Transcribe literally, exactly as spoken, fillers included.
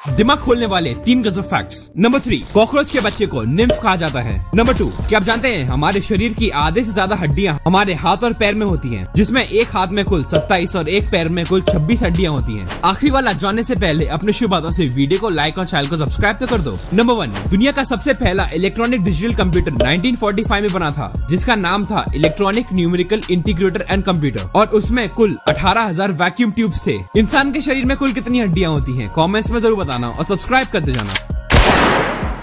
दिमाग खोलने वाले तीन गजब फैक्ट्स। नंबर थ्री, कॉकरोच के बच्चे को निम्फ कहा जाता है। नंबर टू, क्या आप जानते हैं हमारे शरीर की आधे से ज्यादा हड्डियां हमारे हाथ और पैर में होती हैं, जिसमें एक हाथ में कुल सत्ताईस और एक पैर में कुल छब्बीस हड्डियां होती हैं। आखिरी वाला जानने से पहले अपने शुभ बातों से वीडियो को लाइक और चैनल को सब्सक्राइब तो कर दो। नंबर वन, दुनिया का सबसे पहला electronic digital computer nineteen forty five में बना था, जिसका नाम था electronic numerical integrator and computer, और उसमें कुल अठारह हजार वैक्यूम ट्यूब्स थे। इंसान के शरीर में कुल कितनी हड्डियां होती हैं? कमेंट्स में जरूर बताना और सब्सक्राइब करते जाना।